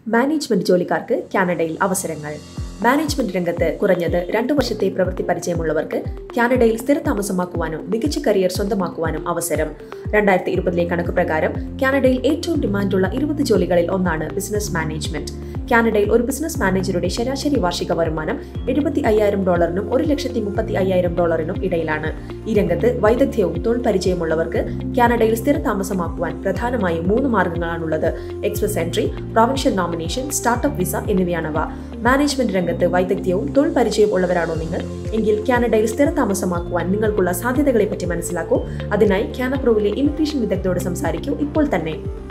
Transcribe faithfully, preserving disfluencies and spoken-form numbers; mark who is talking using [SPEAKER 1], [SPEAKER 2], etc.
[SPEAKER 1] Management ജോലിക്കാർക്ക് കാനഡയിൽ അവസരങ്ങൾ. മാനേജ്മെന്റ് രംഗത്ത് കുറഞ്ഞത് രണ്ടു വർഷത്തെ പ്രവൃത്തി പരിചയമുള്ളവർക്ക് കാനഡയിൽ സ്ഥിരതാമസമാക്കുവാനും മികച്ച കരിയർ സ്വന്തമാക്കുവാനും അവസരം. രണ്ടായിരത്തി ഇരുപതിലെ കണക്ക് പ്രകാരം കാനഡയിൽ ഏറ്റവും ഡിമാൻഡുള്ള ഇരുപത് ജോലികളിൽ ഒന്നാണ് ബിസിനസ് മാനേജ്മെന്റ്. കാനഡയിൽ ഒരു ബിസിനസ് മാനേജറുടെ ശരാശരി വാർഷിക വരുമാനം എഴുപത്തി അയ്യായിരം ഡോളറിനും ഒരു ലക്ഷത്തി മുപ്പത്തി അയ്യായിരം ഡോളറിനും ഇടയിലാണ്. ഈ രംഗത്ത് വൈദഗ്ധ്യവും തൊഴിൽ പരിചയമുള്ളവർക്ക് കാനഡയിൽ സ്ഥിരതാമസമാക്കുവാൻ പ്രധാനമായും മൂന്ന് മാർഗങ്ങളാണുള്ളത്. Express entry, provincial nomination, startup visa എന്നിവയാണവ. മാനേജ്മെന്റ് രംഗത്ത് വൈദഗ്ധ്യവും തൊഴിൽ പരിചയവും ഉള്ളവരാണോ നിങ്ങൾ? എങ്കിൽ കാനഡയിൽ സ്ഥിരതാമസമാക്കുവാൻ നിങ്ങൾക്കുള്ള സാധ്യതകളെ പറ്റി മനസ്സിലാക്കൂ. അതിനായി CanApproveലെ ഇമിഗ്രേഷൻ വിദഗ്ധരോട് സംസാരിക്കൂ ഇപ്പോൾ തന്നെ.